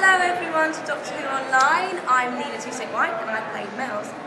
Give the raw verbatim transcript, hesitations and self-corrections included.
Hello everyone to Doctor Who Online. I'm Toussaint-White and I played Mel's.